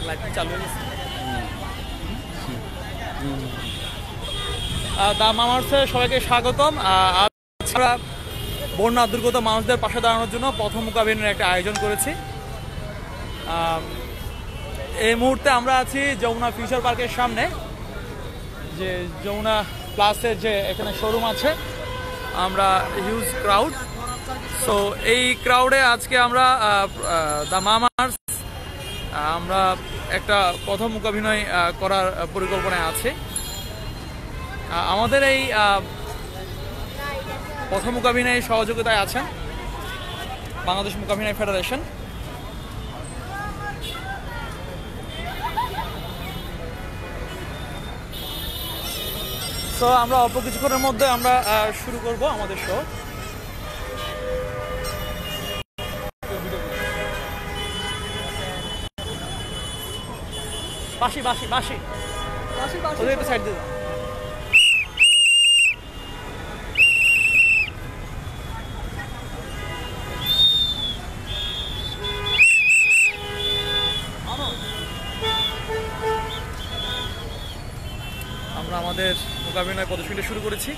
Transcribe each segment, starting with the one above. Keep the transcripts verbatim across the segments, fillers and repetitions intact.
Light চালু হয়ে গেছে। দা মামার্সে সবাইকে স্বাগতম। আমরা বন্যা দুর্গত মানুষদের পাশে দাঁড়ানোর জন্য পথমুখাভিযানের একটা আয়োজন করেছি। এই মুহূর্তে আমরা আছি যমুনা ফিউচার পার্কের সামনে, যে যমুনা প্লাসের যে এখানে শোরুম আছে। আমরা হিউজ ক্রাউড, সো এই ক্রাউডে আজকে আমরা দ্য মামার্স আমরা একটা পথমুখাভিনয় করার পরিকল্পনায় আছে। আমাদের এই পথমুখাভিনয় সহযোগিতায় আছেন বাংলাদেশ মুখাভিনয় ফেডারেশন। তো আমরা অল্প কিছুক্ষণের মধ্যে আমরা শুরু করব আমাদের শো। বাসি বাসি বাসি ওদের একটু সাইড দিয়ে দাও। আমরা আমাদের মুখাভিনয় প্রদর্শনীটা শুরু করেছি।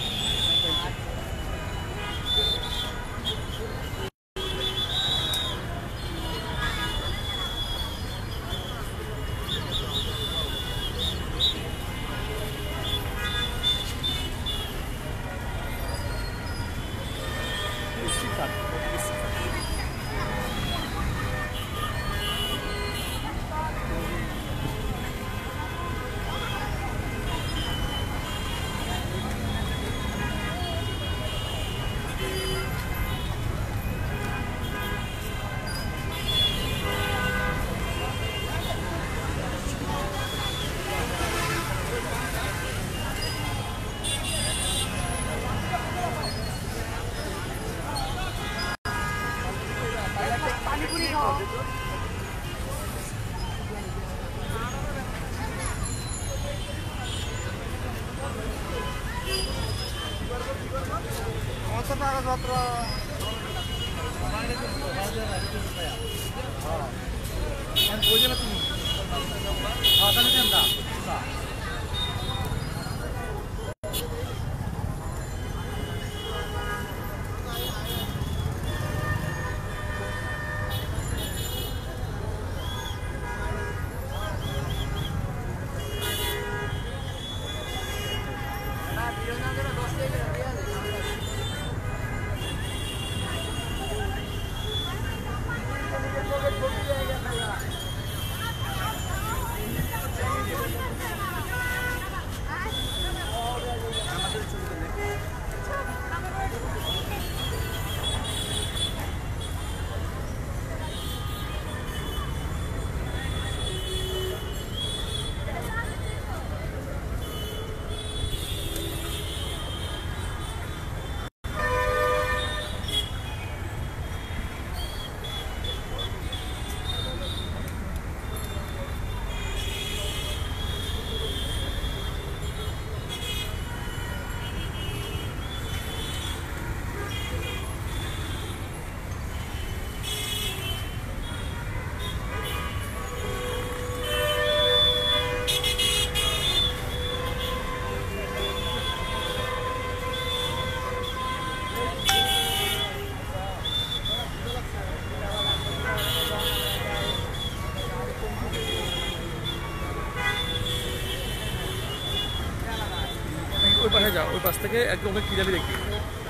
ওই পাশে যাও, ওই পাশ থেকে একদম ওকে কি যাবি দেখবি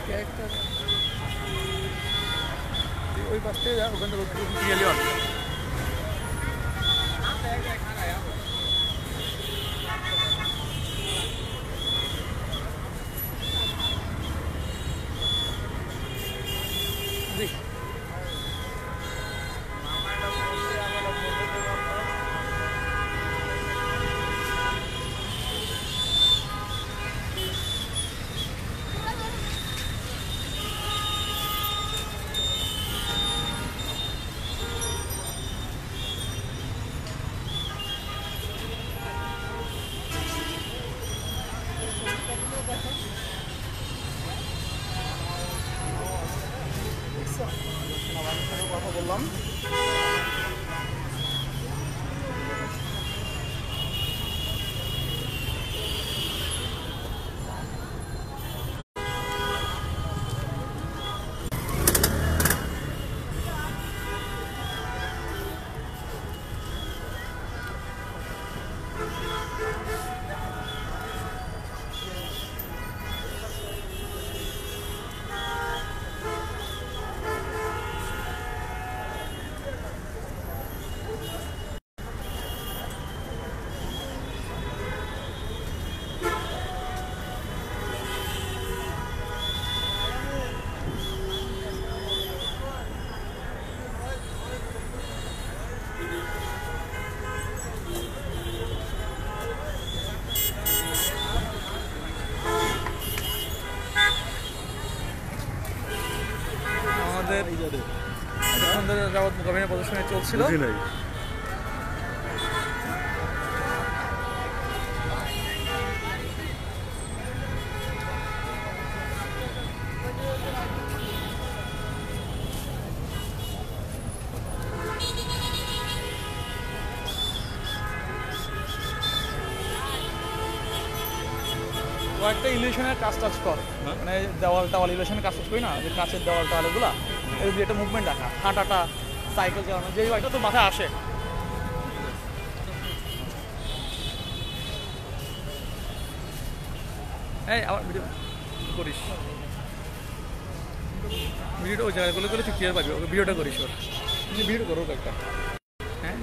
ওই পাশ থেকে যা, ওখান থেকে ক্লিয়ারলি হবে। কথা বললাম আমাদের এতক্ষণ ধরে যাবত মুকাভিনয় প্রদর্শনী চলছিল। কয়েকটা ইলিউশনের কাজ টাজ কর, মানে দেওয়াল টাওয়াল ইলিউশনের কাজ টাজ করি না, যে কাছের দেওয়াল টাওয়াল এগুলো এর দিয়ে একটা মুভমেন্ট রাখা, হাঁটাটা, সাইকেল চালানো, যে এটা তো মাথায় আসে। এই আবার ভিডিও করিস, ভিডিওটা ওই জায়গায় করলে করলে তুই ক্লিয়ার পাবি, ওকে ভিডিওটা করিস, ওর ভিডিও করো একটা। হ্যাঁ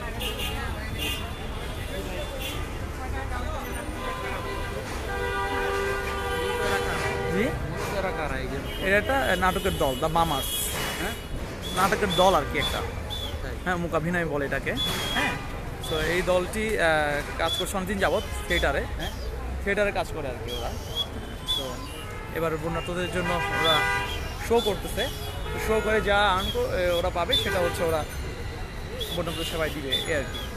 এটা একটা নাটকের দল, দ্য মামাস, হ্যাঁ নাটকের দল আর কি একটা, হ্যাঁ মুকাভিনয় বলে এটাকে। হ্যাঁ তো এই দলটি কাজ করছে অনেকদিন যাবৎ থিয়েটারে, হ্যাঁ থিয়েটারে কাজ করে আর কি ওরা। তো এবার বন্যার্থদের জন্য ওরা শো করতেছে, শো করে যা আর্ন ওরা পাবে সেটা হচ্ছে ওরা বন্যার্থদের সেবায় দিবে এ আর কি।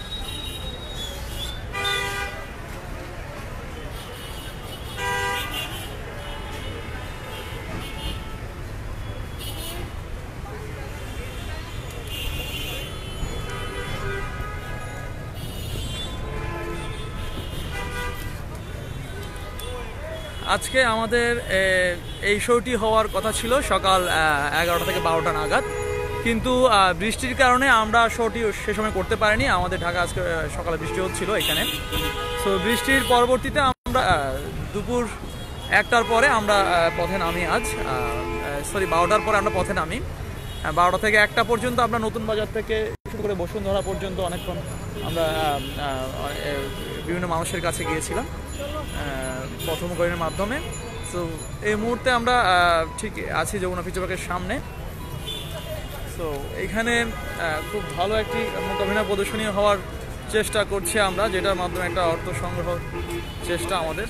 আজকে আমাদের এই শোটি হওয়ার কথা ছিল সকাল এগারোটা থেকে বারোটা নাগাদ, কিন্তু বৃষ্টির কারণে আমরা শোটি সে সময় করতে পারিনি। আমাদের ঢাকা আজকে সকালে বৃষ্টি হচ্ছিল এখানে, সো বৃষ্টির পরবর্তীতে আমরা দুপুর একটার পরে আমরা পথে নামি। আজ সরি বারোটার পরে আমরা পথে নামি। বারোটা থেকে একটা পর্যন্ত আমরা নতুন বাজার থেকে শুরু করে বসুন্ধরা পর্যন্ত অনেকক্ষণ আমরা বিভিন্ন মানুষের কাছে গিয়েছিলাম পথমুখারির মাধ্যমে। সো এই মুহূর্তে আমরা ঠিক আছি যমুনা ফিউচার পার্কের সামনে। সো এখানে খুব ভালো একটি মুকাভিনয় প্রদর্শনী হওয়ার চেষ্টা করছি আমরা, যেটার মাধ্যমে একটা অর্থ সংগ্রহ চেষ্টা আমাদের।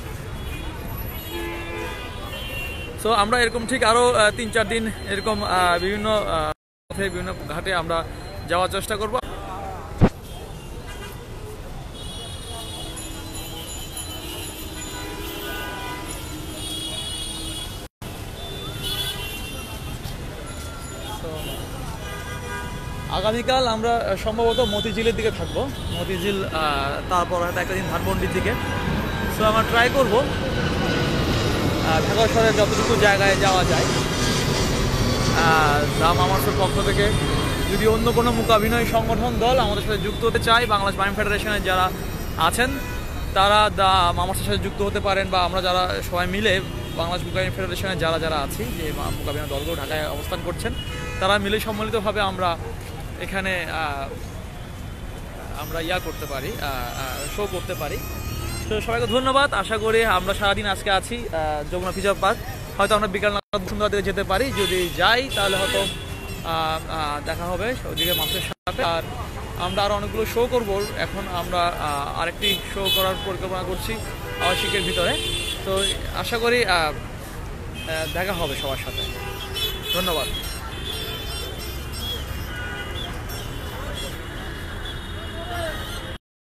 সো আমরা এরকম ঠিক আরও তিন চার দিন এরকম বিভিন্ন পথে বিভিন্ন ঘাটে আমরা যাওয়ার চেষ্টা করব। আগামীকাল আমরা সম্ভবত মতিঝিলের দিকে থাকবো, মতিঝিল, তারপর হয়তো একটা দিন ধানমন্ডির দিকে। সো আমরা ট্রাই করবো ঢাকা শহরের যতটুকু জায়গায় যাওয়া যায়। দাম আমার পক্ষ থেকে যদি অন্য কোনো মুকাভিনয় সংগঠন দল আমাদের সাথে যুক্ত হতে চায়, বাংলাদেশ মাইম ফেডারেশনের যারা আছেন তারা দা মামার সাথে যুক্ত হতে পারেন, বা আমরা যারা সবাই মিলে বাংলাদেশ মুকাভিনয় ফেডারেশনের যারা যারা আছি, যে মুকাভিনয় দলগুলো ঢাকায় অবস্থান করছেন, তারা মিলে সম্মিলিতভাবে আমরা এখানে আমরা ইয়া করতে পারি, শো করতে পারি। তো সবাইকে ধন্যবাদ। আশা করি আমরা সারাদিন আজকে আছি যমুনা ফিউচার পার্ক, হয়তো আমরা বিকাল নাগাদ বসুন্ধরা দিকে যেতে পারি। যদি যাই তাহলে হয়তো দেখা হবে ওদিকে মানুষের সাথে। আর আমরা আরও অনেকগুলো শো করব। এখন আমরা আরেকটি শো করার পরিকল্পনা করছি আবাসিকের ভিতরে। তো আশা করি দেখা হবে সবার সাথে। ধন্যবাদ।